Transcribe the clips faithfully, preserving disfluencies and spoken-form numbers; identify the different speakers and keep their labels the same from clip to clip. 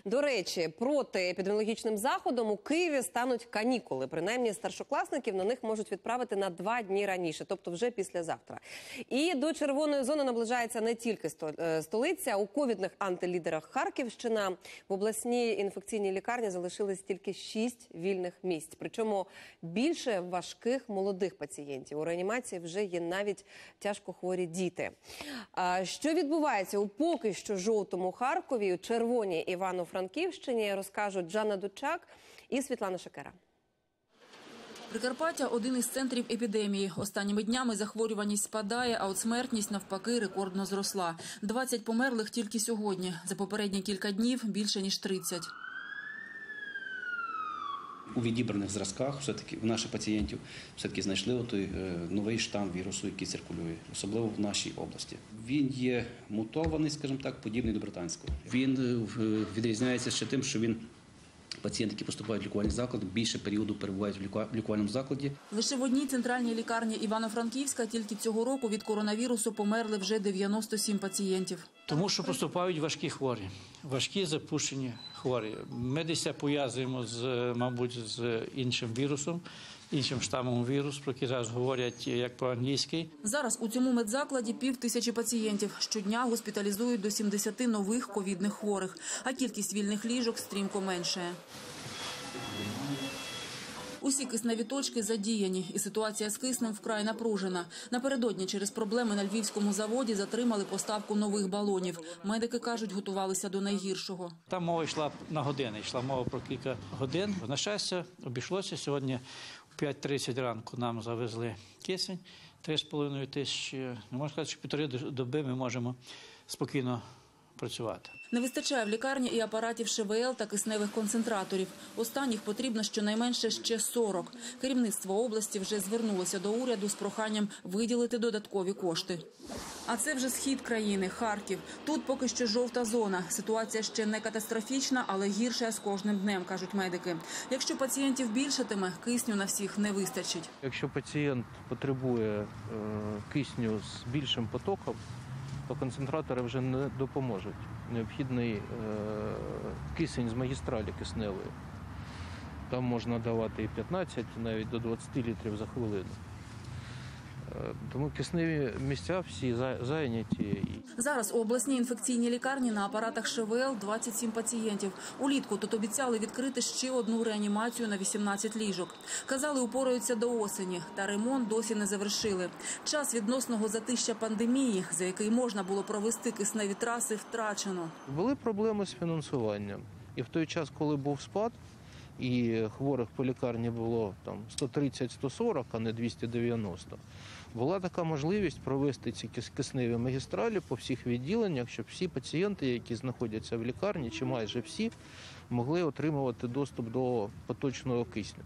Speaker 1: До речі, проти епідеміологічним заходом у Києві стануть канікули. Принаймні, старшокласників на них можуть відправити на два дні раніше, тобто вже післязавтра. І до червоної зони наближається не тільки столиця. У ковідних антилідерах Харківщина в обласній інфекційній лікарні залишились тільки шість вільних місць. Причому більше важких молодих пацієнтів. У реанімації вже є навіть тяжко хворі діти. Що відбувається у поки що жовтому Харкові, у червоній Івано-Франківщині, розкажуть Жанна Дучак і Світлана Шикера.
Speaker 2: Прикарпаття – один із центрів епідемії. Останніми днями захворюваність спадає, а от смертність, навпаки, рекордно зросла. двадцять померлих тільки сьогодні. За попередні кілька днів – більше, ніж тридцять.
Speaker 3: У відібраних зразках все-таки у наших пацієнтів все-таки знайшли той новий штам вірусу, який циркулює, особливо в нашій області. Він є мутований, скажімо так, подібний до британського. Він відрізняється ще тим, що він пацієнти, які поступають в лікувальний заклад, більше періоду перебувають в лікувальному закладі.
Speaker 2: Лише в одній центральній лікарні Івано-Франківська тільки цього року від коронавірусу померли вже дев'яносто сім пацієнтів.
Speaker 4: Тому що поступають важкі хворі, важкі запущені хворі. Ми десь пов'язуємо, з, мабуть, з іншим вірусом, іншим штамом вірусу, про який зараз говорять як по-англійськи.
Speaker 2: Зараз у цьому медзакладі пів тисячі пацієнтів. Щодня госпіталізують до сімдесяти нових ковідних хворих, а кількість вільних ліжок стрімко меншає. Усі кисневі точки задіяні, і ситуація з киснем вкрай напружена. Напередодні через проблеми на львівському заводі затримали поставку нових балонів. Медики кажуть, готувалися до найгіршого.
Speaker 4: Там мова йшла на години, йшла мова про кілька годин. На щастя, обійшлося. Сьогодні в п'ять тридцять ранку нам завезли кисень, три з половиною тисячі. Не можна сказати, що півтори доби ми можемо спокійно працювати.
Speaker 2: Не вистачає в лікарні і апаратів ШВЛ та кисневих концентраторів. Останніх потрібно щонайменше ще сорок. Керівництво області вже звернулося до уряду з проханням виділити додаткові кошти. А це вже схід країни, Харків. Тут поки що жовта зона. Ситуація ще не катастрофічна, але гірша з кожним днем, кажуть медики. Якщо пацієнтів більшатиме, кисню на всіх не вистачить.
Speaker 5: Якщо пацієнт потребує е, кисню з більшим потоком, то концентратори вже не допоможуть. Необхідний е, кисень з магістралі кисневої. Там можна давати і п'ятнадцять, навіть до двадцяти літрів за хвилину. Е, тому кисневі місця всі зайняті.
Speaker 2: Зараз у обласній інфекційній лікарні на апаратах ШВЛ двадцять сім пацієнтів. Улітку тут обіцяли відкрити ще одну реанімацію на вісімнадцять ліжок. Казали, упораються до осені, та ремонт досі не завершили. Час відносного затища пандемії, за який можна було провести кисневі траси, втрачено.
Speaker 5: Були проблеми з фінансуванням. І в той час, коли був спад, і хворих по лікарні було там сто тридцять - сто сорок, а не двісті дев'яносто, була така можливість провести ці кисневі магістралі по всіх відділеннях, щоб всі пацієнти, які знаходяться в лікарні, чи майже всі, могли отримувати доступ до поточного кисню.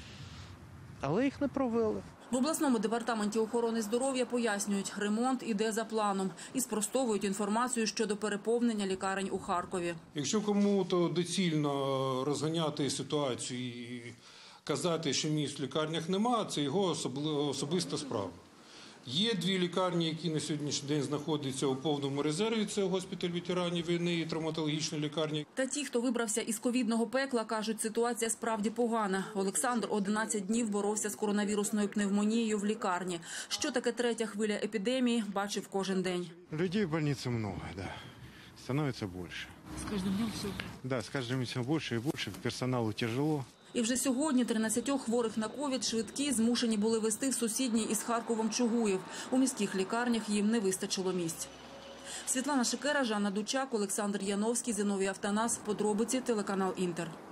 Speaker 5: Але їх не провели.
Speaker 2: В обласному департаменті охорони здоров'я пояснюють, ремонт іде за планом і спростовують інформацію щодо переповнення лікарень у Харкові.
Speaker 6: Якщо кому-то доцільно розганяти ситуацію і казати, що місць в лікарнях немає, це його особиста справа. Є дві лікарні, які на сьогоднішній день знаходяться у повному резерві. Це госпіталь ветеранів війни і травматологічна лікарня.
Speaker 2: Та ті, хто вибрався із ковідного пекла, кажуть, ситуація справді погана. Олександр одинадцять днів боровся з коронавірусною пневмонією в лікарні. Що таке третя хвиля епідемії, бачив кожен день.
Speaker 7: Людей в больнице много, да. Становится больше.
Speaker 2: З кожним днем все?
Speaker 7: Да, с каждым днем все больше и больше. Персоналу тяжело.
Speaker 2: І вже сьогодні тринадцятьох хворих на ковід швидкі змушені були везти в сусідній із Харковом Чугуїв. У міських лікарнях їм не вистачило місць. Світлана Шикера, Жанна Дучак, Олександр Яновський, Зіновій Автанас. Подробиці, телеканал Інтер.